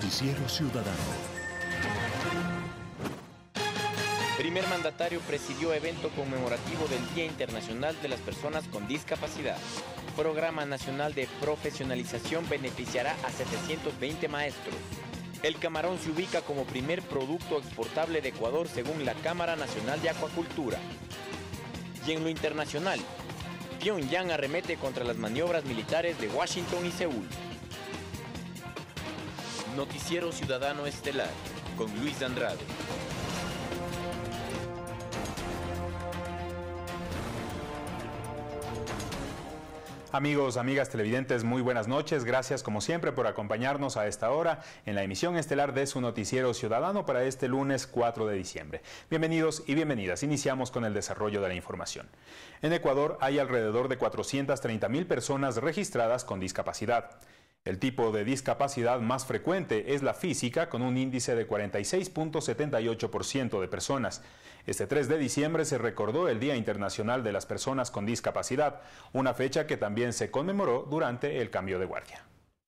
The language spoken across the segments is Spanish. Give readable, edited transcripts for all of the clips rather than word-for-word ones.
Noticiero Ciudadano. Primer mandatario presidió evento conmemorativo del Día Internacional de las Personas con Discapacidad. Programa Nacional de Profesionalización beneficiará a 720 maestros. El camarón se ubica como primer producto exportable de Ecuador según la Cámara Nacional de Acuacultura. Y en lo internacional, Pyongyang arremete contra las maniobras militares de Washington y Seúl. Noticiero Ciudadano Estelar, con Luis Andrade. Amigos, amigas televidentes, muy buenas noches. Gracias como siempre por acompañarnos a esta hora en la emisión estelar de su Noticiero Ciudadano para este lunes 4 de diciembre. Bienvenidos y bienvenidas. Iniciamos con el desarrollo de la información. En Ecuador hay alrededor de 430.000 personas registradas con discapacidad. El tipo de discapacidad más frecuente es la física, con un índice de 46.78% de personas. Este 3 de diciembre se recordó el Día Internacional de las Personas con Discapacidad, una fecha que también se conmemoró durante el cambio de guardia.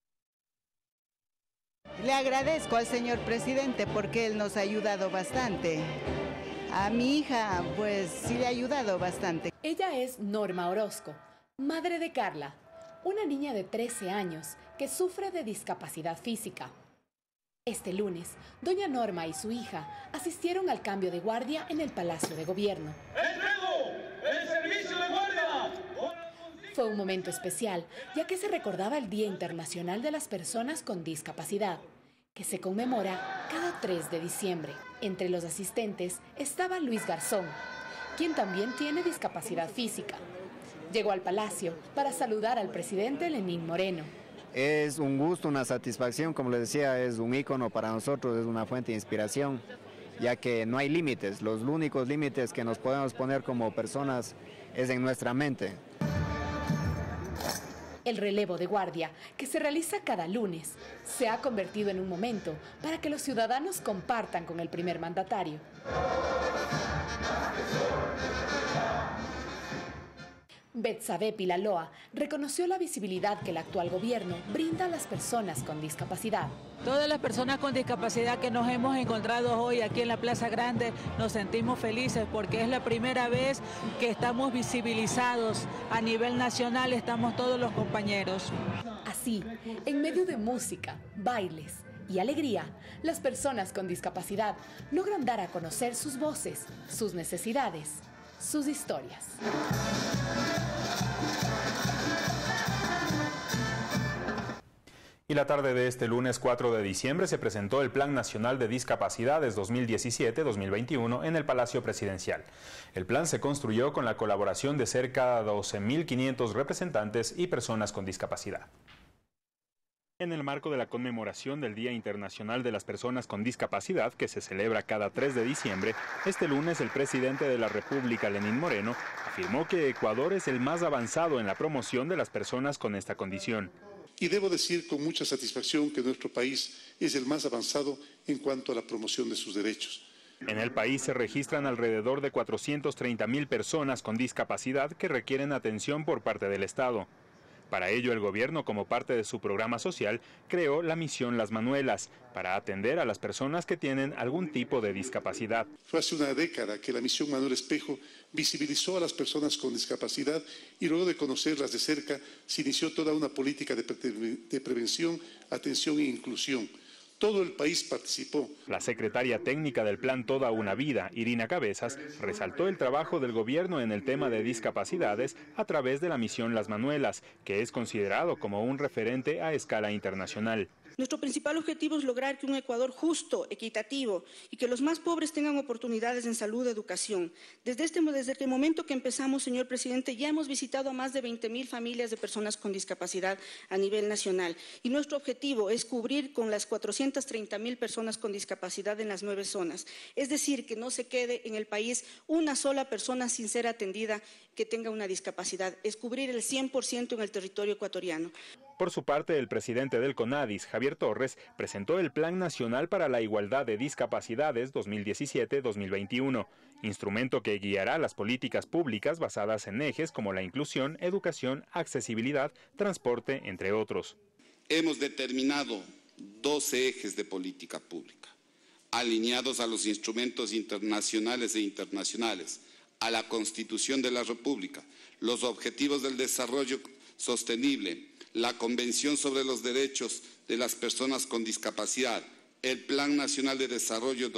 Le agradezco al señor presidente porque él nos ha ayudado bastante. A mi hija, pues sí le ha ayudado bastante. Ella es Norma Orozco, madre de Carla, una niña de 13 años que sufre de discapacidad física. Este lunes, doña Norma y su hija asistieron al cambio de guardia en el Palacio de Gobierno. ¡Entrego el servicio de guardia! Fue un momento especial, ya que se recordaba el Día Internacional de las Personas con Discapacidad, que se conmemora cada 3 de diciembre. Entre los asistentes estaba Luis Garzón, quien también tiene discapacidad física. Llegó al Palacio para saludar al presidente Lenín Moreno. Es un gusto, una satisfacción, como les decía, es un ícono para nosotros, es una fuente de inspiración, ya que no hay límites, los únicos límites que nos podemos poner como personas es en nuestra mente. El relevo de guardia, que se realiza cada lunes, se ha convertido en un momento para que los ciudadanos compartan con el primer mandatario. Betsabe Pilaloa reconoció la visibilidad que el actual gobierno brinda a las personas con discapacidad. Todas las personas con discapacidad que nos hemos encontrado hoy aquí en la Plaza Grande nos sentimos felices porque es la primera vez que estamos visibilizados a nivel nacional, estamos todos los compañeros. Así, en medio de música, bailes y alegría, las personas con discapacidad logran dar a conocer sus voces, sus necesidades, sus historias. Y la tarde de este lunes 4 de diciembre se presentó el Plan Nacional de Discapacidades 2017-2021 en el Palacio Presidencial. El plan se construyó con la colaboración de cerca de 12.500 representantes y personas con discapacidad. En el marco de la conmemoración del Día Internacional de las Personas con Discapacidad, que se celebra cada 3 de diciembre, este lunes el presidente de la República, Lenín Moreno, afirmó que Ecuador es el más avanzado en la promoción de las personas con esta condición. Y debo decir con mucha satisfacción que nuestro país es el más avanzado en cuanto a la promoción de sus derechos. En el país se registran alrededor de 430.000 personas con discapacidad que requieren atención por parte del Estado. Para ello, el gobierno, como parte de su programa social, creó la misión Las Manuelas, para atender a las personas que tienen algún tipo de discapacidad. Fue hace una década que la misión Manuel Espejo visibilizó a las personas con discapacidad y luego de conocerlas de cerca, se inició toda una política de prevención, atención e inclusión. Todo el país participó. La secretaria técnica del Plan Toda una Vida, Irina Cabezas, resaltó el trabajo del gobierno en el tema de discapacidades a través de la misión Las Manuelas, que es considerado como un referente a escala internacional. Nuestro principal objetivo es lograr que un Ecuador justo, equitativo y que los más pobres tengan oportunidades en salud y educación. Desde el momento que empezamos, señor presidente, ya hemos visitado a más de 20.000 familias de personas con discapacidad a nivel nacional. Y nuestro objetivo es cubrir con las 430.000 personas con discapacidad en las 9 zonas. Es decir, que no se quede en el país una sola persona sin ser atendida que tenga una discapacidad. Es cubrir el 100% en el territorio ecuatoriano. Por su parte, el presidente del CONADIS, Javier Torres, presentó el Plan Nacional para la Igualdad de Discapacidades 2017-2021, instrumento que guiará las políticas públicas basadas en ejes como la inclusión, educación, accesibilidad, transporte, entre otros. Hemos determinado 12 ejes de política pública, alineados a los instrumentos internacionales e internacionales, a la Constitución de la República, los Objetivos del Desarrollo Sostenible, la Convención sobre los Derechos de las Personas con Discapacidad, el Plan Nacional de Desarrollo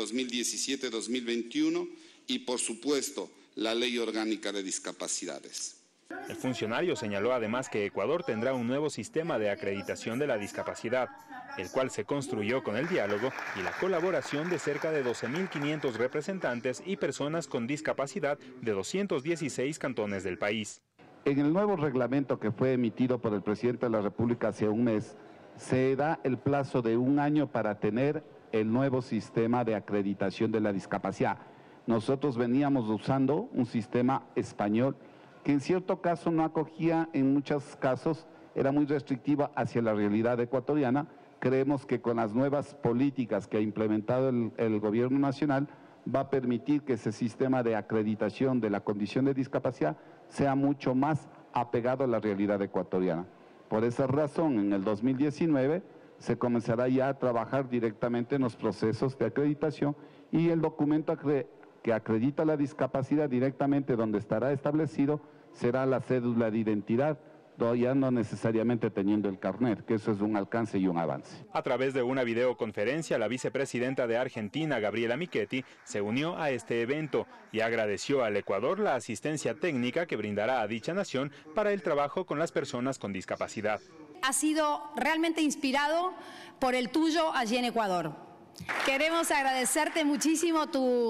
2017-2021 y, por supuesto, la Ley Orgánica de Discapacidades. El funcionario señaló además que Ecuador tendrá un nuevo sistema de acreditación de la discapacidad, el cual se construyó con el diálogo y la colaboración de cerca de 12.500 representantes y personas con discapacidad de 216 cantones del país. En el nuevo reglamento que fue emitido por el presidente de la República hace un mes, se da el plazo de 1 año para tener el nuevo sistema de acreditación de la discapacidad. Nosotros veníamos usando un sistema español que en cierto caso no acogía, en muchos casos era muy restrictiva hacia la realidad ecuatoriana. Creemos que con las nuevas políticas que ha implementado el gobierno nacional va a permitir que ese sistema de acreditación de la condición de discapacidad sea mucho más apegado a la realidad ecuatoriana. Por esa razón, en el 2019 se comenzará ya a trabajar directamente en los procesos de acreditación y el documento que acredita la discapacidad directamente donde estará establecido será la cédula de identidad, ya no necesariamente teniendo el carnet, que eso es un alcance y un avance. A través de una videoconferencia, la vicepresidenta de Argentina, Gabriela Michetti, se unió a este evento y agradeció al Ecuador la asistencia técnica que brindará a dicha nación para el trabajo con las personas con discapacidad. Ha sido realmente inspirado por el tuyo allí en Ecuador. Queremos agradecerte muchísimo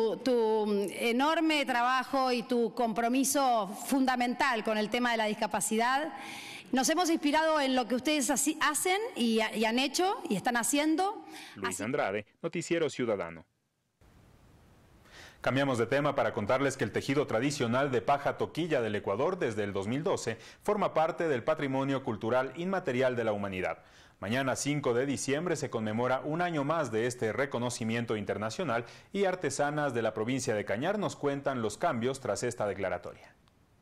tu enorme trabajo y tu compromiso fundamental con el tema de la discapacidad. Nos hemos inspirado en lo que ustedes hacen y han hecho y están haciendo. Luis Andrade, Noticiero Ciudadano. Cambiamos de tema para contarles que el tejido tradicional de paja toquilla del Ecuador desde el 2012 forma parte del patrimonio cultural inmaterial de la humanidad. Mañana 5 de diciembre se conmemora un año más de este reconocimiento internacional y artesanas de la provincia de Cañar nos cuentan los cambios tras esta declaratoria.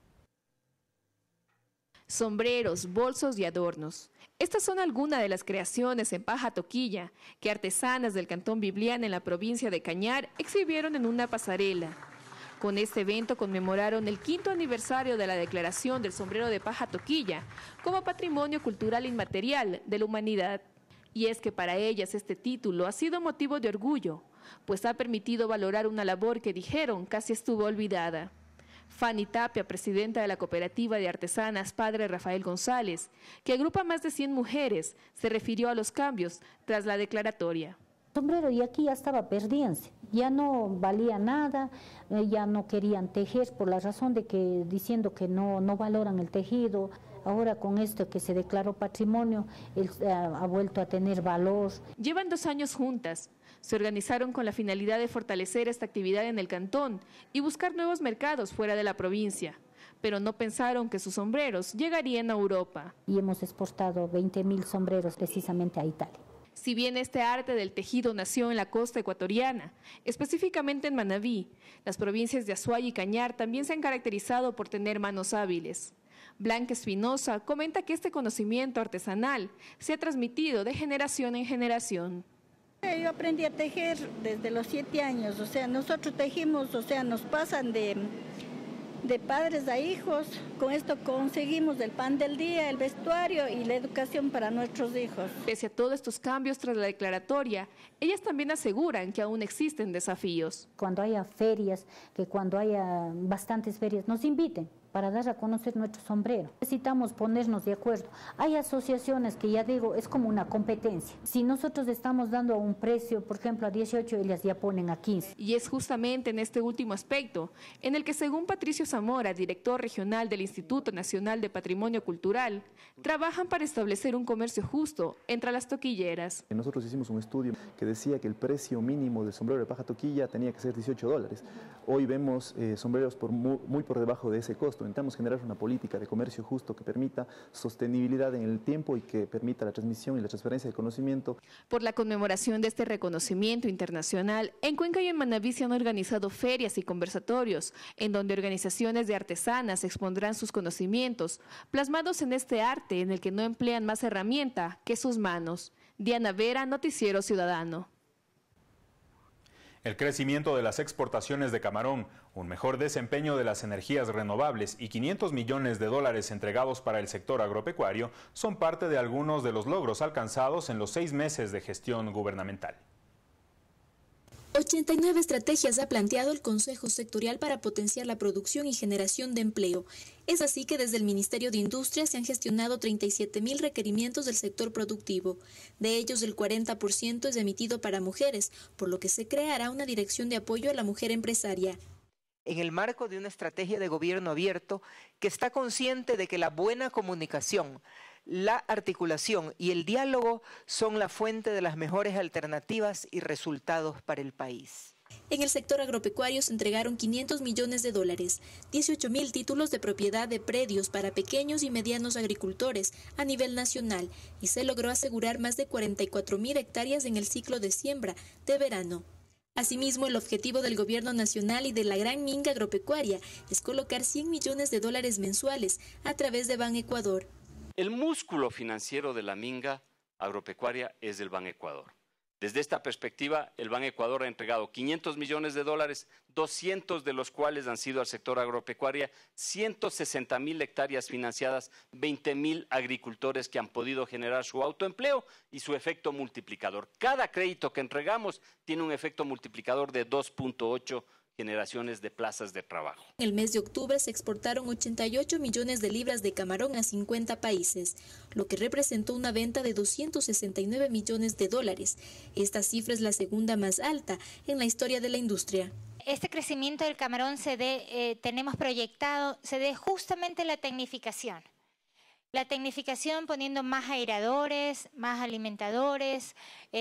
Sombreros, bolsos y adornos. Estas son algunas de las creaciones en paja toquilla que artesanas del Cantón Biblián en la provincia de Cañar exhibieron en una pasarela. Con este evento conmemoraron el 5º aniversario de la declaración del sombrero de paja toquilla como patrimonio cultural inmaterial de la humanidad. Y es que para ellas este título ha sido motivo de orgullo, pues ha permitido valorar una labor que dijeron casi estuvo olvidada. Fanny Tapia, presidenta de la Cooperativa de Artesanas Padre Rafael González, que agrupa más de 100 mujeres, se refirió a los cambios tras la declaratoria. Sombrero y aquí ya estaba perdiéndose, ya no valía nada, ya no querían tejer por la razón de que diciendo que no valoran el tejido. Ahora con esto que se declaró patrimonio, ha vuelto a tener valor. Llevan 2 años juntas. Se organizaron con la finalidad de fortalecer esta actividad en el cantón y buscar nuevos mercados fuera de la provincia. Pero no pensaron que sus sombreros llegarían a Europa. Y hemos exportado 20.000 sombreros precisamente a Italia. Si bien este arte del tejido nació en la costa ecuatoriana, específicamente en Manabí, las provincias de Azuay y Cañar también se han caracterizado por tener manos hábiles. Blanca Espinosa comenta que este conocimiento artesanal se ha transmitido de generación en generación. Yo aprendí a tejer desde los 7 años, o sea, nosotros tejimos, o sea, nos pasan de padres a hijos. Con esto conseguimos el pan del día, el vestuario y la educación para nuestros hijos. Pese a todos estos cambios tras la declaratoria, ellas también aseguran que aún existen desafíos. Cuando haya ferias, que cuando haya bastantes ferias, nos inviten para dar a conocer nuestro sombrero. Necesitamos ponernos de acuerdo. Hay asociaciones que ya digo, es como una competencia. Si nosotros estamos dando a un precio, por ejemplo, a 18, ellas ya ponen a 15. Y es justamente en este último aspecto, en el que según Patricio Zamora, director regional del Instituto Nacional de Patrimonio Cultural, trabajan para establecer un comercio justo entre las toquilleras. Nosotros hicimos un estudio que decía que el precio mínimo del sombrero de paja toquilla tenía que ser $18. Hoy vemos sombreros muy por debajo de ese costo. Intentamos generar una política de comercio justo que permita sostenibilidad en el tiempo y que permita la transmisión y la transferencia de conocimiento. Por la conmemoración de este reconocimiento internacional, en Cuenca y en Manabí se han organizado ferias y conversatorios, en donde organizaciones de artesanas expondrán sus conocimientos, plasmados en este arte en el que no emplean más herramienta que sus manos. Diana Vera, Noticiero Ciudadano. El crecimiento de las exportaciones de camarón, un mejor desempeño de las energías renovables y 500 millones de dólares entregados para el sector agropecuario son parte de algunos de los logros alcanzados en los 6 meses de gestión gubernamental. 89 estrategias ha planteado el Consejo Sectorial para potenciar la producción y generación de empleo. Es así que desde el Ministerio de Industria se han gestionado 37.000 requerimientos del sector productivo. De ellos, el 40% es emitido para mujeres, por lo que se creará una dirección de apoyo a la mujer empresaria. En el marco de una estrategia de gobierno abierto que está consciente de que la buena comunicación, la articulación y el diálogo son la fuente de las mejores alternativas y resultados para el país. En el sector agropecuario se entregaron 500 millones de dólares, 18.000 títulos de propiedad de predios para pequeños y medianos agricultores a nivel nacional y se logró asegurar más de 44.000 hectáreas en el ciclo de siembra de verano. Asimismo, el objetivo del Gobierno Nacional y de la Gran Minga Agropecuaria es colocar 100 millones de dólares mensuales a través de Banecuador. El músculo financiero de la minga agropecuaria es del Banecuador. Desde esta perspectiva, el Banecuador ha entregado 500 millones de dólares, 200 de los cuales han sido al sector agropecuaria, 160.000 hectáreas financiadas, 20.000 agricultores que han podido generar su autoempleo y su efecto multiplicador. Cada crédito que entregamos tiene un efecto multiplicador de 2.8 generaciones de plazas de trabajo. En el mes de octubre se exportaron 88 millones de libras de camarón a 50 países, lo que representó una venta de 269 millones de dólares. Esta cifra es la segunda más alta en la historia de la industria. Este crecimiento del camarón tenemos proyectado, se dé justamente la tecnificación. La tecnificación poniendo más airadores, más alimentadores,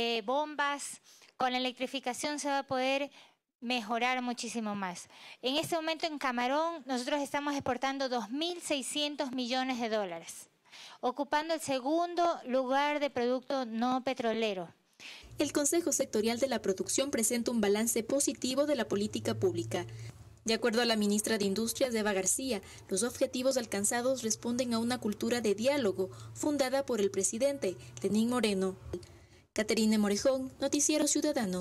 bombas. Con la electrificación se va a poder mejorar muchísimo más. En este momento en camarón nosotros estamos exportando 2.600 millones de dólares, ocupando el segundo lugar de producto no petrolero. El Consejo Sectorial de la Producción presenta un balance positivo de la política pública. De acuerdo a la ministra de Industrias, Eva García, los objetivos alcanzados responden a una cultura de diálogo fundada por el presidente Lenín Moreno. Caterine Morejón, Noticiero Ciudadano.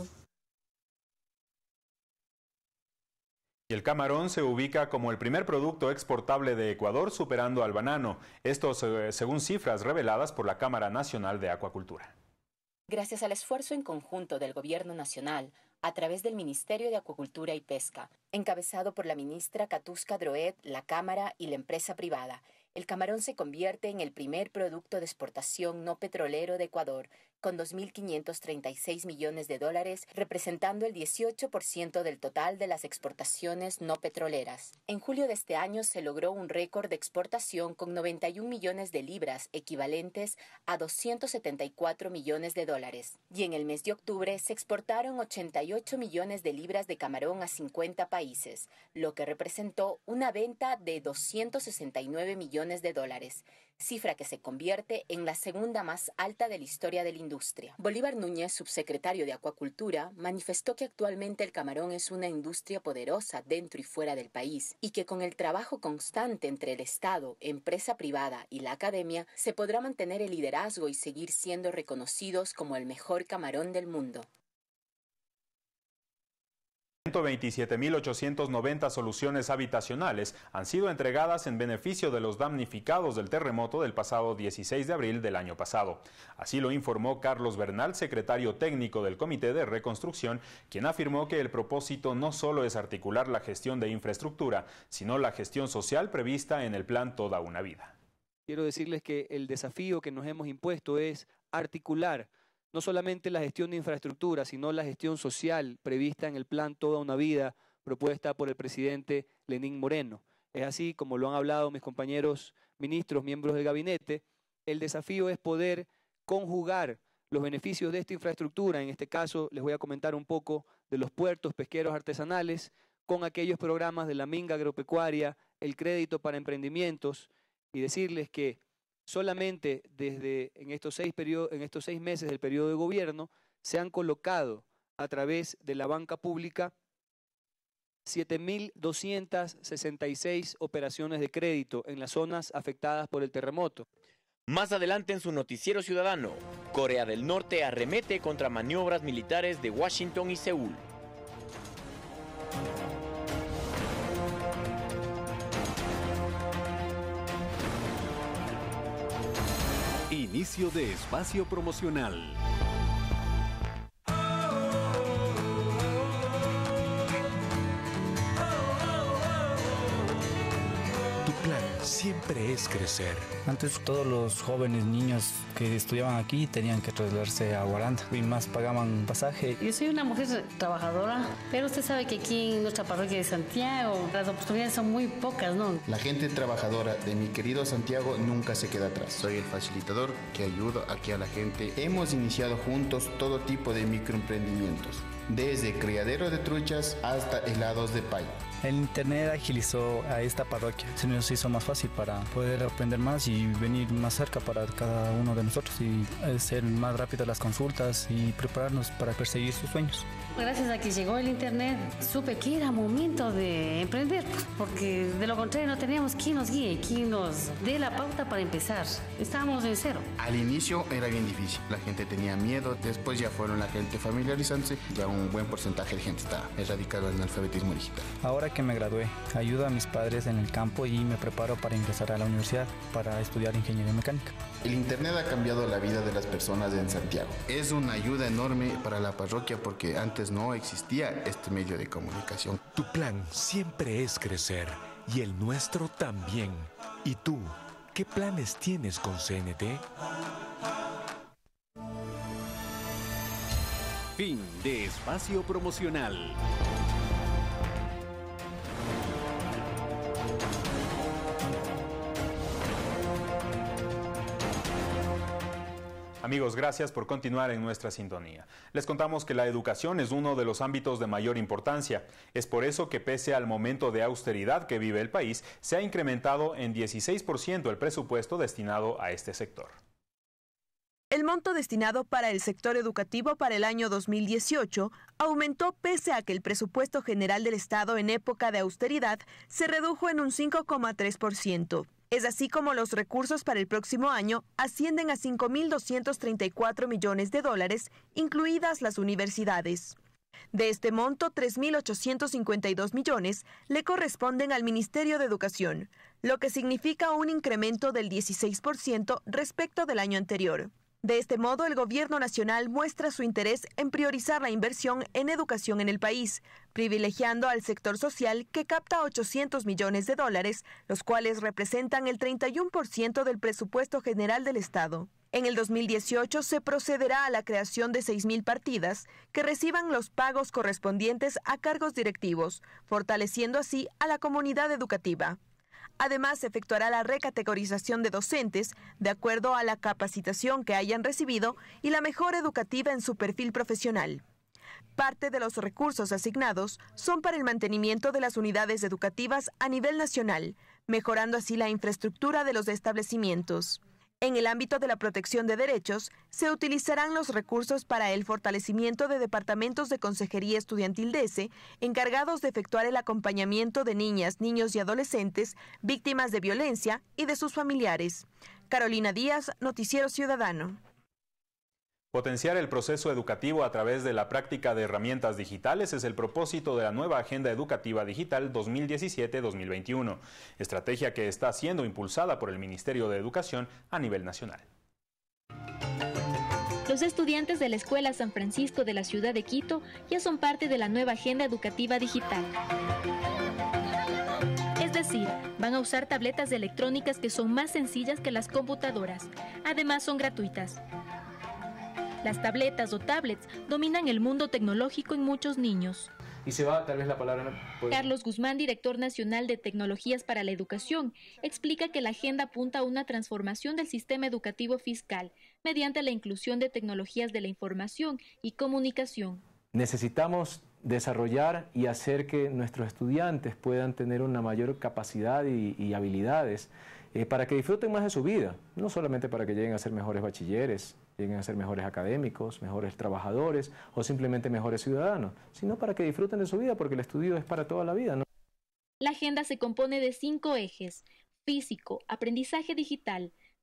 Y el camarón se ubica como el primer producto exportable de Ecuador, superando al banano. Esto según cifras reveladas por la Cámara Nacional de Acuacultura. Gracias al esfuerzo en conjunto del Gobierno Nacional, a través del Ministerio de Acuacultura y Pesca, encabezado por la ministra Katuska Droed, la Cámara y la empresa privada, el camarón se convierte en el primer producto de exportación no petrolero de Ecuador, con 2.536 millones de dólares, representando el 18% del total de las exportaciones no petroleras. En julio de este año se logró un récord de exportación con 91 millones de libras, equivalentes a 274 millones de dólares. Y en el mes de octubre se exportaron 88 millones de libras de camarón a 50 países, lo que representó una venta de 269 millones de dólares. Cifra que se convierte en la segunda más alta de la historia de la industria. Bolívar Núñez, subsecretario de Acuacultura, manifestó que actualmente el camarón es una industria poderosa dentro y fuera del país y que con el trabajo constante entre el Estado, empresa privada y la academia se podrá mantener el liderazgo y seguir siendo reconocidos como el mejor camarón del mundo. 127.890 soluciones habitacionales han sido entregadas en beneficio de los damnificados del terremoto del pasado 16 de abril del año pasado. Así lo informó Carlos Bernal, secretario técnico del Comité de Reconstrucción, quien afirmó que el propósito no solo es articular la gestión de infraestructura, sino la gestión social prevista en el plan Toda una Vida. Quiero decirles que el desafío que nos hemos impuesto es articular no solamente la gestión de infraestructura, sino la gestión social prevista en el plan Toda una Vida, propuesta por el presidente Lenín Moreno. Es así, como lo han hablado mis compañeros ministros, miembros del gabinete, el desafío es poder conjugar los beneficios de esta infraestructura. En este caso, les voy a comentar un poco de los puertos pesqueros artesanales, con aquellos programas de la minga agropecuaria, el crédito para emprendimientos, y decirles que solamente en estos 6 meses del periodo de gobierno se han colocado a través de la banca pública 7.266 operaciones de crédito en las zonas afectadas por el terremoto. Más adelante en su noticiero ciudadano, Corea del Norte arremete contra maniobras militares de Washington y Seúl. Inicio de espacio promocional. Tu plan siempre es crecer. Antes todos los jóvenes niños que estudiaban aquí tenían que trasladarse a Guaranda y más pagaban pasaje. Yo soy una mujer trabajadora, pero usted sabe que aquí en nuestra parroquia de Santiago las oportunidades son muy pocas, ¿no? La gente trabajadora de mi querido Santiago nunca se queda atrás. Soy el facilitador que ayuda aquí a la gente. Hemos iniciado juntos todo tipo de microemprendimientos, desde criadero de truchas hasta helados de pay. El internet agilizó a esta parroquia, se nos hizo más fácil para poder aprender más y venir más cerca para cada uno de nosotros y hacer más rápidas las consultas y prepararnos para perseguir sus sueños. Gracias a que llegó el internet, supe que era momento de emprender, porque de lo contrario no teníamos quien nos guíe, quien nos dé la pauta para empezar. Estábamos en cero. Al inicio era bien difícil, la gente tenía miedo, después ya fueron la gente familiarizándose, ya un buen porcentaje de gente está erradicado en el alfabetismo digital. Ahora que me gradué, ayudo a mis padres en el campo y me preparo para ingresar a la universidad para estudiar ingeniería mecánica. El internet ha cambiado la vida de las personas en Santiago. Es una ayuda enorme para la parroquia porque antes no existía este medio de comunicación. Tu plan siempre es crecer y el nuestro también. ¿Y tú, qué planes tienes con CNT? Fin de espacio promocional. Amigos, gracias por continuar en nuestra sintonía. Les contamos que la educación es uno de los ámbitos de mayor importancia. Es por eso que pese al momento de austeridad que vive el país, se ha incrementado en 16% el presupuesto destinado a este sector. El monto destinado para el sector educativo para el año 2018 aumentó pese a que el presupuesto general del Estado en época de austeridad se redujo en un 5,3%. Es así como los recursos para el próximo año ascienden a $5.234 millones, incluidas las universidades. De este monto, 3.852 millones le corresponden al Ministerio de Educación, lo que significa un incremento del 16% respecto del año anterior. De este modo, el Gobierno Nacional muestra su interés en priorizar la inversión en educación en el país, privilegiando al sector social que capta $800 millones, los cuales representan el 31% del presupuesto general del Estado. En el 2018 se procederá a la creación de 6.000 partidas que reciban los pagos correspondientes a cargos directivos, fortaleciendo así a la comunidad educativa. Además, se efectuará la recategorización de docentes de acuerdo a la capacitación que hayan recibido y la mejora educativa en su perfil profesional. Parte de los recursos asignados son para el mantenimiento de las unidades educativas a nivel nacional, mejorando así la infraestructura de los establecimientos. En el ámbito de la protección de derechos, se utilizarán los recursos para el fortalecimiento de departamentos de Consejería Estudiantil DESE, encargados de efectuar el acompañamiento de niñas, niños y adolescentes víctimas de violencia y de sus familiares. Carolina Díaz, Noticiero Ciudadano. Potenciar el proceso educativo a través de la práctica de herramientas digitales es el propósito de la nueva Agenda Educativa Digital 2017-2021, estrategia que está siendo impulsada por el Ministerio de Educación a nivel nacional. Los estudiantes de la Escuela San Francisco de la ciudad de Quito ya son parte de la nueva Agenda Educativa Digital. Es decir, van a usar tabletas electrónicas que son más sencillas que las computadoras. Además, son gratuitas. Las tabletas o tablets dominan el mundo tecnológico en muchos niños. Y se va, tal vez la palabra... Carlos Guzmán, director nacional de Tecnologías para la Educación, explica que la agenda apunta a una transformación del sistema educativo fiscal mediante la inclusión de tecnologías de la información y comunicación. Necesitamos desarrollar y hacer que nuestros estudiantes puedan tener una mayor capacidad y habilidades para que disfruten más de su vida, no solamente para que lleguen a ser mejores bachilleres, lleguen a ser mejores académicos, mejores trabajadores o simplemente mejores ciudadanos, sino para que disfruten de su vida, porque el estudio es para toda la vida, ¿no? La agenda se compone de 5 ejes: físico, aprendizaje digital,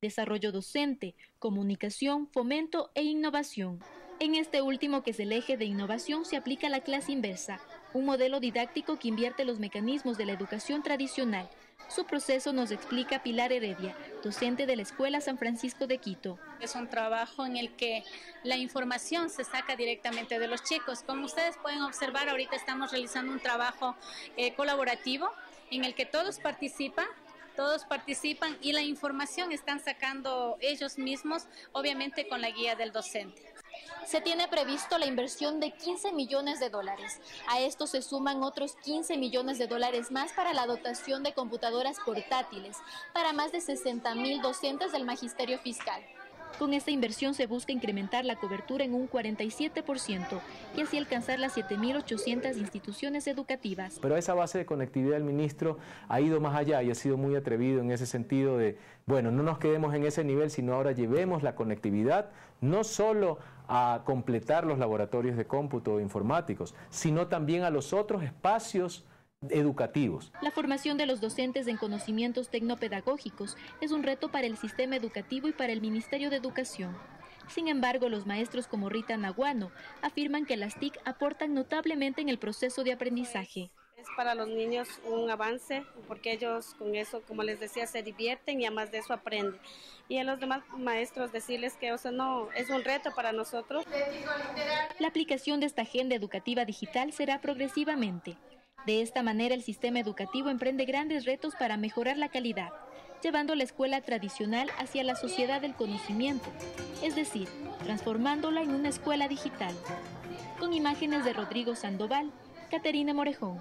desarrollo docente, comunicación, fomento e innovación. En este último, que es el eje de innovación, se aplica la clase inversa, un modelo didáctico que invierte los mecanismos de la educación tradicional. Su proceso nos explica Pilar Heredia, docente de la Escuela San Francisco de Quito. Es un trabajo en el que la información se saca directamente de los chicos. Como ustedes pueden observar, ahorita estamos realizando un trabajo colaborativo en el que todos participan y la información están sacando ellos mismos, obviamente con la guía del docente. Se tiene previsto la inversión de $15 millones. A esto se suman otros $15 millones más para la dotación de computadoras portátiles para más de 60.000 docentes del magisterio fiscal. Con esta inversión se busca incrementar la cobertura en un 47% y así alcanzar las 7.800 instituciones educativas. Pero esa base de conectividad del ministro ha ido más allá y ha sido muy atrevido en ese sentido de, bueno, no nos quedemos en ese nivel, sino ahora llevemos la conectividad no solo a completar los laboratorios de cómputo informáticos, sino también a los otros espacios educativos. La formación de los docentes en conocimientos tecnopedagógicos es un reto para el sistema educativo y para el Ministerio de Educación. Sin embargo, los maestros como Rita Naguano afirman que las TIC aportan notablemente en el proceso de aprendizaje. Es para los niños un avance, porque ellos con eso, como les decía, se divierten y además de eso aprenden. Y a los demás maestros decirles que no es un reto para nosotros. La aplicación de esta agenda educativa digital será progresivamente. De esta manera, el sistema educativo emprende grandes retos para mejorar la calidad, llevando la escuela tradicional hacia la sociedad del conocimiento, es decir, transformándola en una escuela digital. Con imágenes de Rodrigo Sandoval, Caterina Morejón.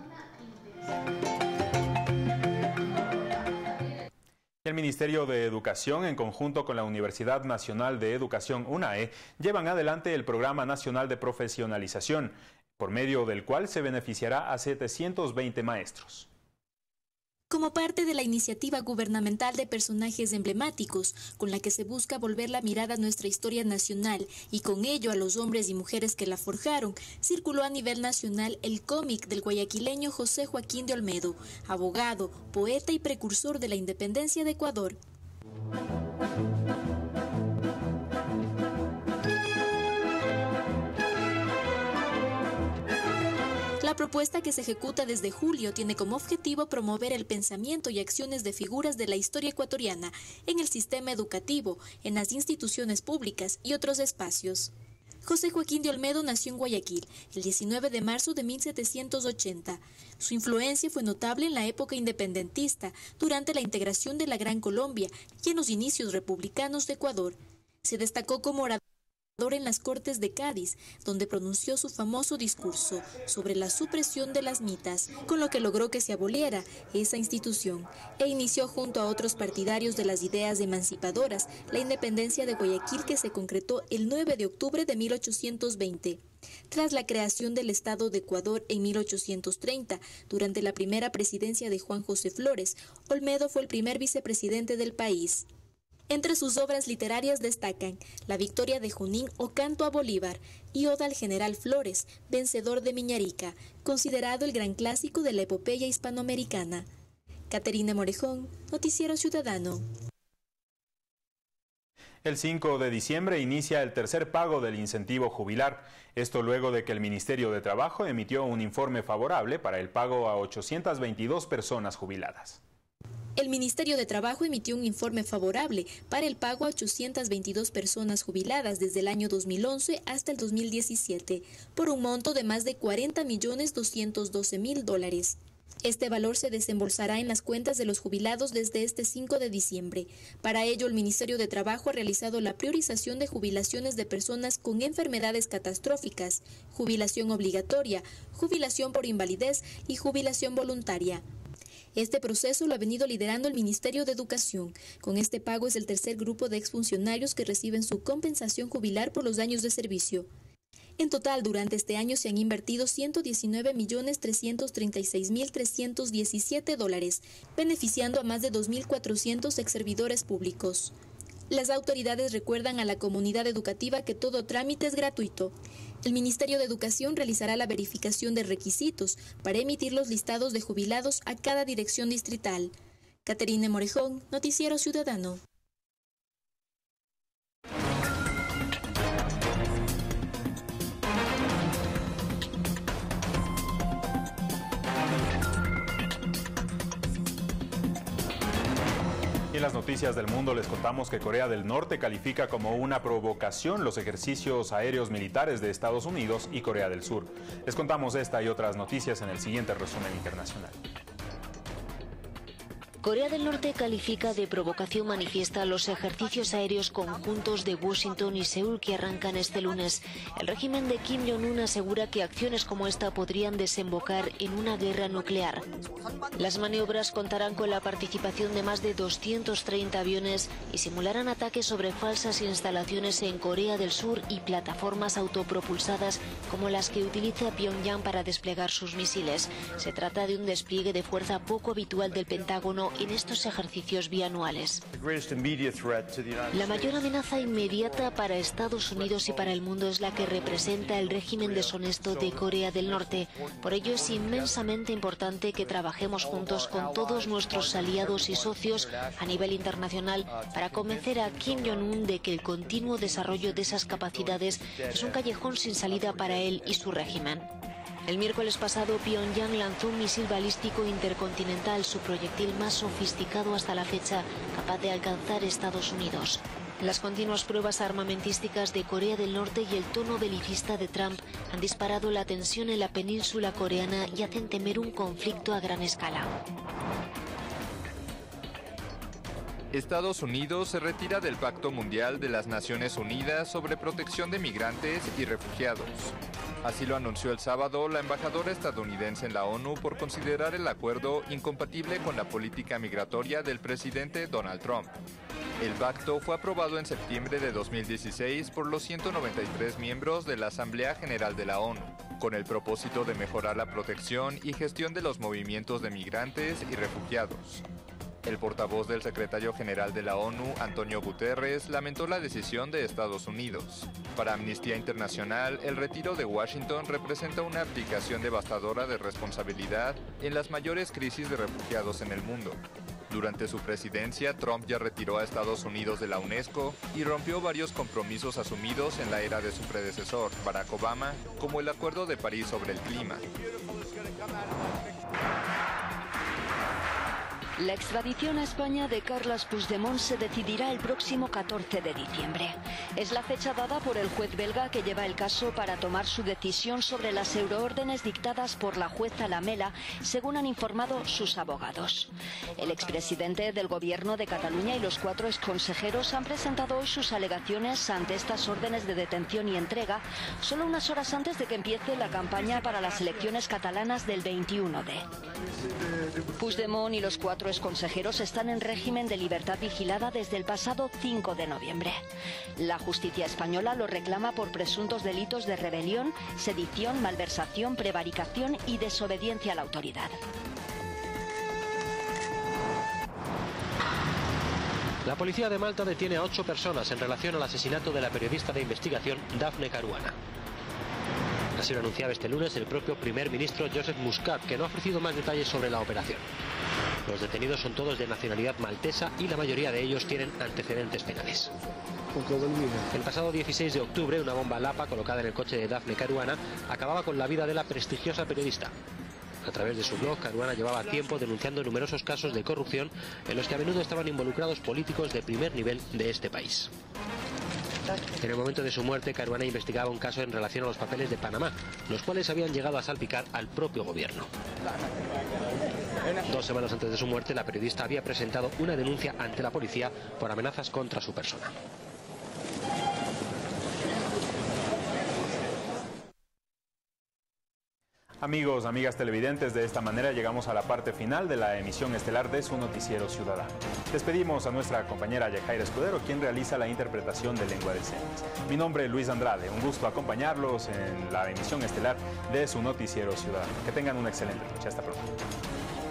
El Ministerio de Educación, en conjunto con la Universidad Nacional de Educación, UNAE, llevan adelante el Programa Nacional de Profesionalización, por medio del cual se beneficiará a 720 maestros. Como parte de la iniciativa gubernamental de personajes emblemáticos, con la que se busca volver la mirada a nuestra historia nacional y con ello a los hombres y mujeres que la forjaron, circuló a nivel nacional el cómic del guayaquileño José Joaquín de Olmedo, abogado, poeta y precursor de la independencia de Ecuador. La propuesta, que se ejecuta desde julio, tiene como objetivo promover el pensamiento y acciones de figuras de la historia ecuatoriana en el sistema educativo, en las instituciones públicas y otros espacios. José Joaquín de Olmedo nació en Guayaquil el 19 de marzo de 1780. Su influencia fue notable en la época independentista, durante la integración de la Gran Colombia y en los inicios republicanos de Ecuador. Se destacó como orador en las Cortes de Cádiz, donde pronunció su famoso discurso sobre la supresión de las mitas, con lo que logró que se aboliera esa institución, e inició junto a otros partidarios de las ideas emancipadoras la independencia de Guayaquil, que se concretó el 9 de octubre de 1820. Tras la creación del Estado de Ecuador en 1830, durante la primera presidencia de Juan José Flores, Olmedo fue el primer vicepresidente del país. Entre sus obras literarias destacan La Victoria de Junín o Canto a Bolívar y Oda al General Flores, vencedor de Miñarica, considerado el gran clásico de la epopeya hispanoamericana. Caterina Morejón, Noticiero Ciudadano. El 5 de diciembre inicia el tercer pago del incentivo jubilar. Esto luego de que el Ministerio de Trabajo emitió un informe favorable para el pago a 822 personas jubiladas. El Ministerio de Trabajo emitió un informe favorable para el pago a 822 personas jubiladas desde el año 2011 hasta el 2017, por un monto de más de $40.212.000. Este valor se desembolsará en las cuentas de los jubilados desde este 5 de diciembre. Para ello, el Ministerio de Trabajo ha realizado la priorización de jubilaciones de personas con enfermedades catastróficas, jubilación obligatoria, jubilación por invalidez y jubilación voluntaria. Este proceso lo ha venido liderando el Ministerio de Educación. Con este pago es el tercer grupo de exfuncionarios que reciben su compensación jubilar por los años de servicio. En total, durante este año se han invertido $119.336.317, beneficiando a más de 2.400 exservidores públicos. Las autoridades recuerdan a la comunidad educativa que todo trámite es gratuito. El Ministerio de Educación realizará la verificación de requisitos para emitir los listados de jubilados a cada dirección distrital. Caterina Morejón, Noticiero Ciudadano. las noticias del mundo les contamos que Corea del Norte califica como una provocación los ejercicios aéreos militares de Estados Unidos y Corea del Sur. Les contamos esta y otras noticias en el siguiente resumen internacional. Corea del Norte califica de provocación manifiesta los ejercicios aéreos conjuntos de Washington y Seúl que arrancan este lunes. El régimen de Kim Jong-un asegura que acciones como esta podrían desembocar en una guerra nuclear. Las maniobras contarán con la participación de más de 230 aviones y simularán ataques sobre falsas instalaciones en Corea del Sur y plataformas autopropulsadas como las que utiliza Pyongyang para desplegar sus misiles. Se trata de un despliegue de fuerza poco habitual del Pentágono en estos ejercicios bianuales. La mayor amenaza inmediata para Estados Unidos y para el mundo es la que representa el régimen deshonesto de Corea del Norte. Por ello es inmensamente importante que trabajemos juntos con todos nuestros aliados y socios a nivel internacional para convencer a Kim Jong-un de que el continuo desarrollo de esas capacidades es un callejón sin salida para él y su régimen. El miércoles pasado, Pyongyang lanzó un misil balístico intercontinental, su proyectil más sofisticado hasta la fecha, capaz de alcanzar Estados Unidos. Las continuas pruebas armamentísticas de Corea del Norte y el tono belicista de Trump han disparado la tensión en la península coreana y hacen temer un conflicto a gran escala. Estados Unidos se retira del Pacto Mundial de las Naciones Unidas sobre protección de migrantes y refugiados. Así lo anunció el sábado la embajadora estadounidense en la ONU por considerar el acuerdo incompatible con la política migratoria del presidente Donald Trump. El pacto fue aprobado en septiembre de 2016 por los 193 miembros de la Asamblea General de la ONU, con el propósito de mejorar la protección y gestión de los movimientos de migrantes y refugiados. El portavoz del secretario general de la ONU, Antonio Guterres, lamentó la decisión de Estados Unidos. Para Amnistía Internacional, el retiro de Washington representa una abdicación devastadora de responsabilidad en las mayores crisis de refugiados en el mundo. Durante su presidencia, Trump ya retiró a Estados Unidos de la UNESCO y rompió varios compromisos asumidos en la era de su predecesor, Barack Obama, como el Acuerdo de París sobre el clima. La extradición a España de Carles Puigdemont se decidirá el próximo 14 de diciembre. Es la fecha dada por el juez belga que lleva el caso para tomar su decisión sobre las euroórdenes dictadas por la jueza Lamela, según han informado sus abogados. El expresidente del Gobierno de Cataluña y los 4 exconsejeros han presentado hoy sus alegaciones ante estas órdenes de detención y entrega, solo unas horas antes de que empiece la campaña para las elecciones catalanas del 21D. Puigdemont y los 4 exconsejeros están en régimen de libertad vigilada desde el pasado 5 de noviembre. La justicia española lo reclama por presuntos delitos de rebelión, sedición, malversación, prevaricación y desobediencia a la autoridad. La policía de Malta detiene a 8 personas en relación al asesinato de la periodista de investigación Daphne Caruana. Así lo anunciaba este lunes el propio primer ministro Joseph Muscat, que no ha ofrecido más detalles sobre la operación. Los detenidos son todos de nacionalidad maltesa y la mayoría de ellos tienen antecedentes penales. El pasado 16 de octubre, una bomba Lapa colocada en el coche de Daphne Caruana acababa con la vida de la prestigiosa periodista. A través de su blog, Caruana llevaba tiempo denunciando numerosos casos de corrupción en los que a menudo estaban involucrados políticos de primer nivel de este país. En el momento de su muerte, Caruana investigaba un caso en relación a los papeles de Panamá, los cuales habían llegado a salpicar al propio gobierno. 2 semanas antes de su muerte, la periodista había presentado una denuncia ante la policía por amenazas contra su persona. Amigos, amigas televidentes, de esta manera llegamos a la parte final de la emisión estelar de su noticiero ciudadano. Despedimos a nuestra compañera Yajaira Escudero, quien realiza la interpretación de lengua de señas. Mi nombre es Luis Andrade, un gusto acompañarlos en la emisión estelar de su noticiero ciudadano. Que tengan una excelente noche, hasta pronto.